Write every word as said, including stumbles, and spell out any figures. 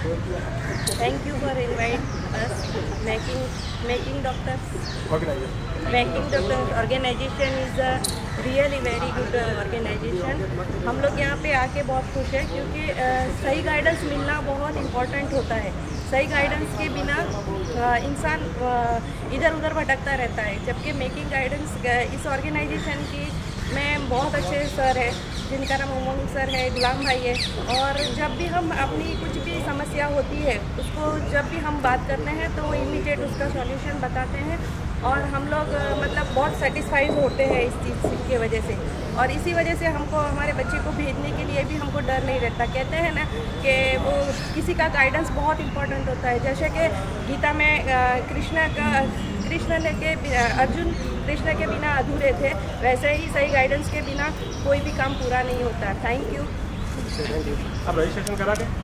Thank you for invite us. Making making doctors. Making doctors organization is a really very good organization. हम लोग यहाँ पे आके बहुत खुश हैं क्योंकि सही गाइडेंस मिलना बहुत इम्पोर्टेंट होता है। सही गाइडेंस के बिना इंसान इधर उधर भटकता रहता है, जबकि मेकिंग गाइडेंस इस ऑर्गेनाइजेशन की में बहुत अच्छे सर है जिनका नाम उमंग सर है, गुलाम भाई है। और जब भी हम अपनी कुछ भी समस्या होती है उसको जब भी हम बात करते हैं तो वो इमीडिएट उसका सॉल्यूशन बताते हैं और हम लोग मतलब बहुत सेटिस्फाइड होते हैं इस चीज़ की वजह से। और इसी वजह से हमको हमारे बच्चे को भेजने के लिए भी हमको डर नहीं रहता। कहते हैं ना कि वो किसी का गाइडेंस बहुत इम्पोर्टेंट होता है, जैसे कि गीता में कृष्ण का कृष्ण ने के अर्जुन कृष्ण के बिना अधूरे थे, वैसे ही सही गाइडेंस के बिना कोई भी काम पूरा नहीं होता। Thank you. अब रजिस्ट्रेशन करा के